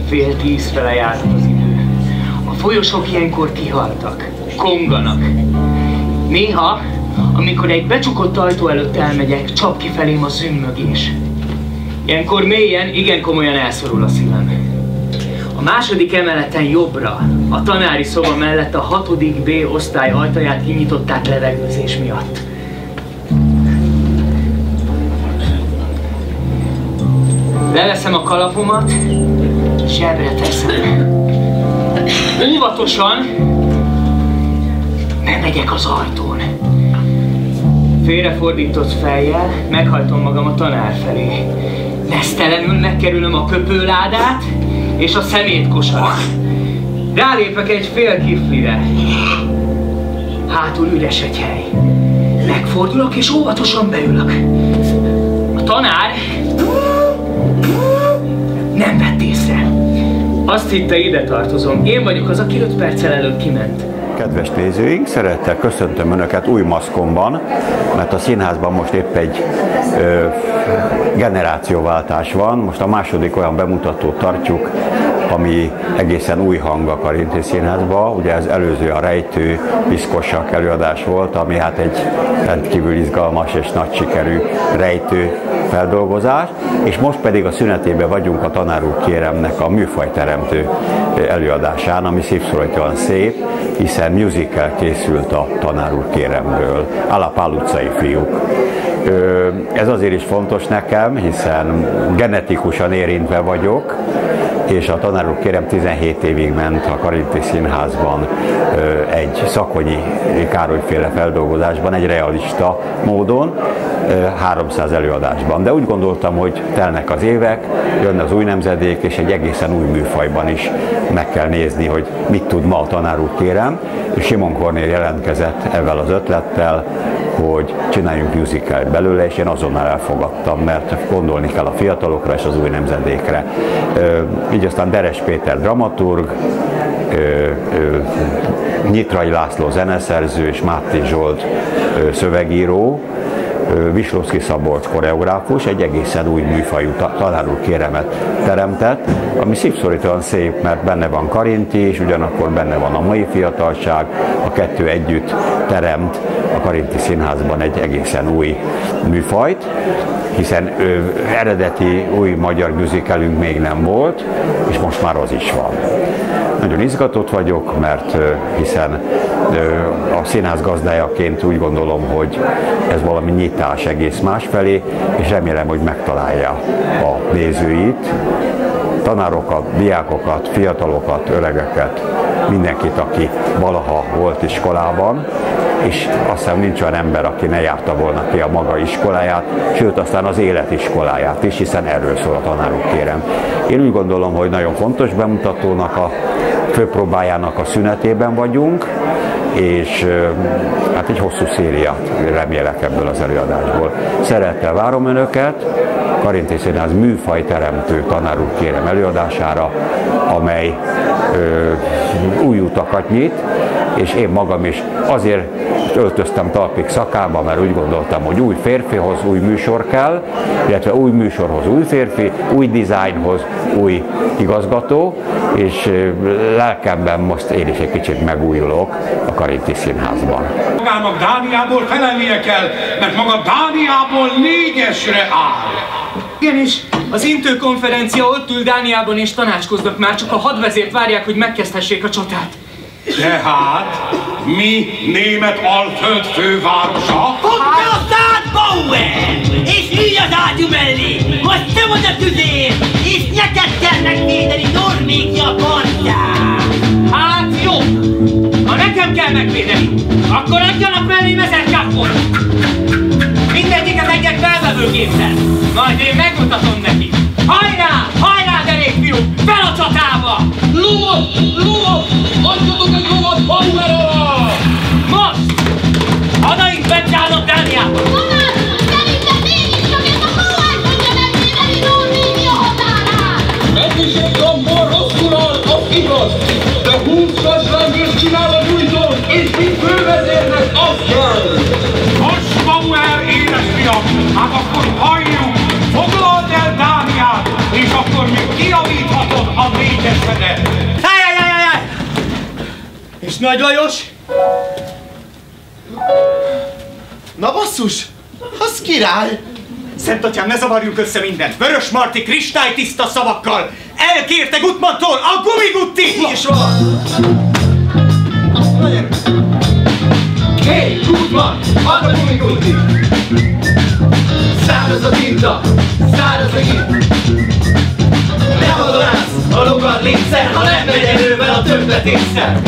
9:30 fele járt az idő. A folyosók ilyenkor kihaltak, konganak. Néha, amikor egy becsukott ajtó előtt elmegyek, csap ki felém a zümmögés. Ilyenkor mélyen, igen komolyan elszorul a szívem. A második emeleten jobbra, a tanári szoba mellett a 6. B osztály ajtaját kinyitották levegőzés miatt. Leveszem a kalapomat, zsebre teszem. Óvatosan nem megyek az ajtón. Félrefordított fejjel meghajtom magam a tanár felé. Mesztelenül megkerülöm a köpőládát és a szemétkosarat. Rálépek egy fél kiflire. Hátul üres egy hely. Megfordulok és óvatosan beülök. A tanár nem vett észre. Azt hitte, ide tartozom. Én vagyok az, aki 5 perccel előbb kiment. Kedves nézőink, szeretettel köszöntöm Önöket új maszkomban, mert a színházban most épp egy generációváltás van. Most a második olyan bemutatót tartjuk, ami egészen új hang a Karinti Színházban. Ugye ez előző a Rejtő piszkosak előadás volt, ami hát egy rendkívül izgalmas és nagy sikerű rejtő feldolgozás, és most pedig a szünetében vagyunk a Tanár úr kéremnek a műfajteremtő előadásán, ami szívszórítóan szép, hiszen musical készült a Tanár úr kéremről, a la Pál utcai fiúk. Ez azért is fontos nekem, hiszen genetikusan érintve vagyok, és a Tanár úr kérem 17 évig ment a Karinti Színházban egy Szakonyi Károlyféle feldolgozásban, egy realista módon, 300 előadásban. De úgy gondoltam, hogy telnek az évek, jön az új nemzedék, és egy egészen új műfajban is meg kell nézni, hogy mit tud ma a Tanár úr kérem, és Simon Kornél jelentkezett ezzel az ötlettel, hogy csináljunk musical belőle, és én azonnal elfogadtam, mert gondolni kell a fiatalokra és az új nemzedékre. Így aztán Deres Péter dramaturg, Nyitrai László zeneszerző és Máté Zsolt szövegíró, Vislowski Szabolcs koreográfus egy egészen új műfajú Tanár úr kéremet teremtett, ami szívszorítóan szép, mert benne van Karinti, és ugyanakkor benne van a mai fiatalság, a kettő együtt teremt a Karinti Színházban egy egészen új műfajt, hiszen eredeti új magyar musicalünk még nem volt, és most már az is van. Nagyon izgatott vagyok, mert hiszen a színház gazdájaként úgy gondolom, hogy ez valami nyitás egész másfelé, és remélem, hogy megtalálja a nézőit, tanárokat, diákokat, fiatalokat, öregeket, mindenkit, aki valaha volt iskolában, és azt hiszem nincs olyan ember, aki ne járta volna ki a maga iskoláját, sőt aztán az életiskoláját is, hiszen erről szól a Tanár úr kérem. Én úgy gondolom, hogy nagyon fontos bemutatónak a főpróbájának a szünetében vagyunk, és hát egy hosszú szériát remélek ebből az előadásból. Szeretettel várom Önöket Karinti Színház műfajteremtő Tanár úr kérem előadására, amely új utakat nyit, és én magam is azért öltöztem talpig szakába, mert úgy gondoltam, hogy új férfihoz új műsor kell, illetve új műsorhoz új férfi, új dizájnhoz új igazgató, és lelkemben most én is egy kicsit megújulok a Karinti Színházban. Magának Dániából felelnie kell, mert maga Dániából 4-esre áll. Igenis, az intőkonferencia ott ül Dániában és tanácskoznak, már csak a hadvezért várják, hogy megkezdhessék a csatát. Tehát mi német Alföld fővárosa? Fogd be a szád, Bauer! És ülj az ágyú mellé! Most te vagy a tüzér! És neked kell megvédeni Norvégia partját! Hát jó! Ha nekem kell megvédeni, akkor adjanak mellém 1000 kappot! Mindegyik az egyet felvevőgéppel! Majd én megmutatom neki! Hajrá! Hajrá, derékfiúk! Fel a csatába! Lovat! Lovat! Adjatok egy lovat Bauer alá! Most! Hadaink bent állnak Dániában! Tanár úr, szerintem mégis csak ez a Bauer tudja megvédeni Norvégia határát! Mennyiséggamból rosszul áll, az igaz, de 20-as rendőrt csinál a nyújtón, és mint fővezérnek az kell! Most, Bauer, édes fiam, hát akkor halljuk! Foglald el Dániát, és akkor még kijavíthatod a 4 fedett. Hájjájjájjáj! És Nagy Lajos? Na basszus, az király! Szent atyám, ne zavarjunk össze mindent! Vörös Marti kristálytiszta szavakkal elkérte Gutmantól a gumiguttit! Így is van! Hé, Gutman, add a gumigutti! Száraz a tinta, száraz a git! Ne hadonász, a logad létszer, ha nem megy elővel a többet észre!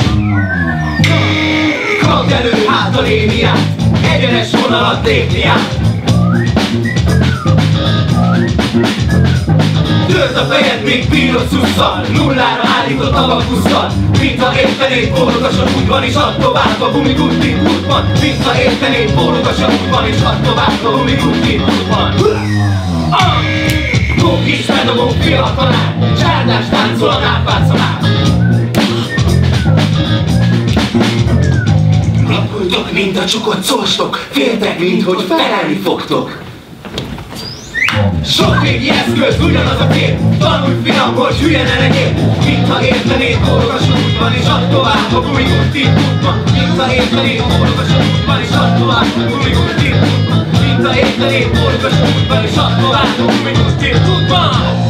Kapd elő hát a léniát, egyenes vonalat lépni át! Tört a fejed, még bírod szusszal, nullára állított abakusszal. Mintha értenéd, bólogasan úgy van, és add tovább a gumigutti Gutman. Mintha értenéd, bólogasan úgy van, és add tovább a gumigutti Gutman. Gók is bedobom fia a kanál, csárdás táncol a nápászanál. Lapultok, mint a csukott szóstok, féltek, minthogy felelni fogtok. Sok régi eszköz, ugyanaz a kép, tanulj fiam, hogy hülye ne legyél. Mintha értenéd, bólogason útban, és add tovább a gumigutti Gutman. Mintha értenéd, bólogason útban, és add tovább a gumigutti Gutman. Mintha értenéd, bólogason útban, és add tovább a gumigutti Gutman.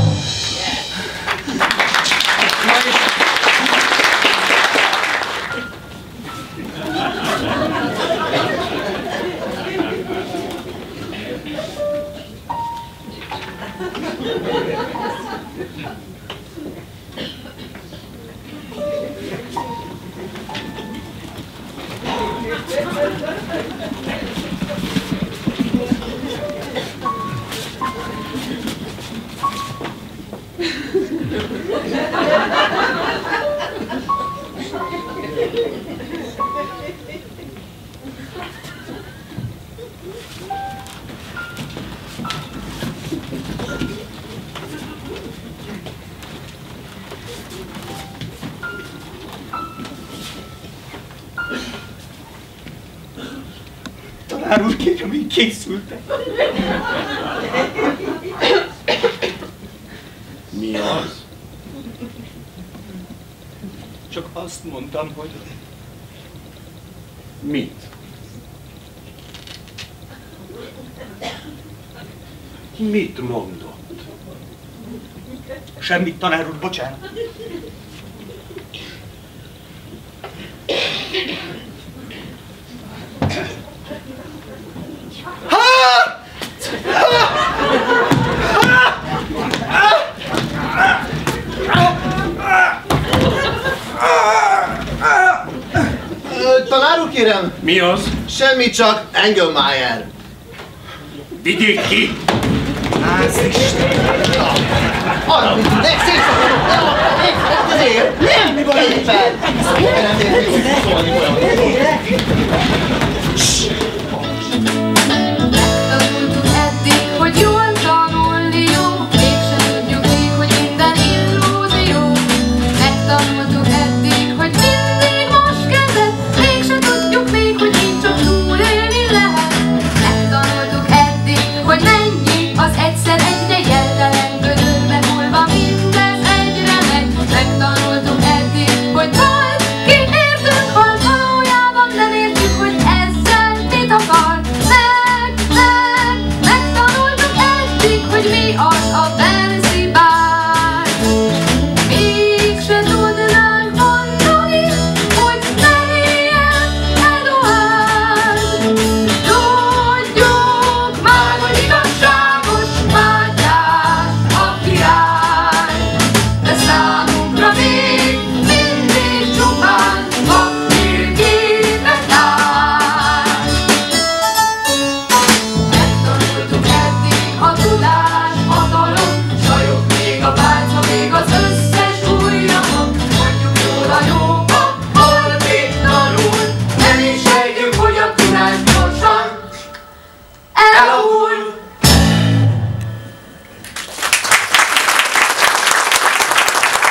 Tanár úr, kérem, így készültek. Mi az? Csak azt mondtam, hogy... Mit? Mit mondott? Semmit, tanár úr, bocsánat. Tanár úr, kérem! Mi az? Semmi, csak Engelmeyer. Vigyék ki! Arra, hogy ne szétszakadok, ne akar, éppen azért! Nem, mi van éppen? Nem érték szólni olyan. Tanultuk eddig, hogy jól tanulni jó, mégsem tudjuk még, hogy minden illúzió. Megtanultuk eddig, hogy mindig most kezdett, mégsem tudjuk még, hogy így csak túlélni lehet. Megtanultuk eddig, hogy mennyi az egyszer egyre jeltelen gödörbe múlva mindez egyre megy. Megtanultuk eddig, hogy majd ki értünk, hol valójában nem értjük, hogy ezzel mit akar. Megtanultuk eddig, hogy mi az a Benzibár. Mégse tudnánk mondani, hogy ne éljen Eduárd. Tudjuk már, hogy igazságos Mátyás a király, de számunkra még mindig csupán papírképet áll. Megtanultuk eddig a tudás, hatalom, sajok még a pálca, még az összes új nyomok. Mondjuk jól a jókat, hol még tanul, nem is sejtjük, hogy a tudás gyorsan elavul.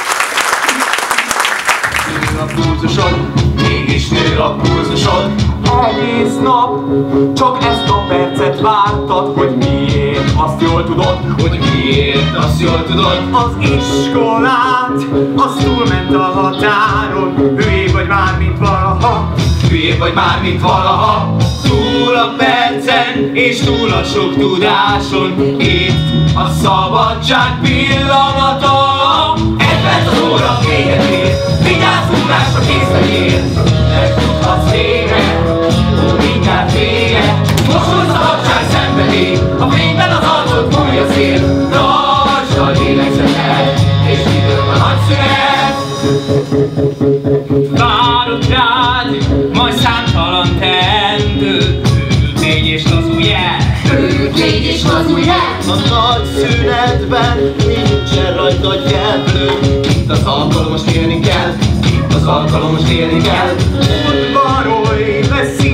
Nő a pulzusod, mégis nő a pulzusod. egész nap, csak ezt a percet vártad, hogy miért, azt jól tudod, hogy miért, azt jól tudod. Az iskolát, az túlment a határon, hülyébb vagy már, mint valaha, hülyébb vagy már, mint valaha. Túl a percen, és túl a sok tudáson, itt a szabadság pillanata. Egy perc az óra véget ér, vigyázz órásra, kész legyél, megtudhatsz végre, ó, mindjárt vége. Most hogy szabadság szenvedély, a fényben az arcod fúj a szél. Tartsd a lélegzetet, és időn a nagy szünet. Várok rád, majd számtalan teendő, légy és lazulj el, Légy és lazulj el! A nagy szünetben nincsen rajtad jeblő. Itt az alkalom, most élni kell, itt az alkalom, most élni kell. Udvarolj, lesz